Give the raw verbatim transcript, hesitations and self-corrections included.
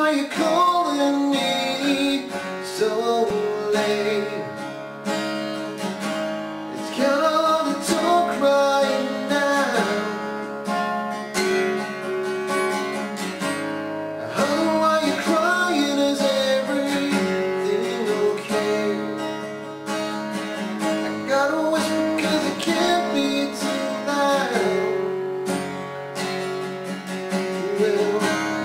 why you're calling me so late. It's kinda hard to talk right now. Oh, why you're crying, is everything okay? I gotta whisper 'cause it can't be too loud. Well,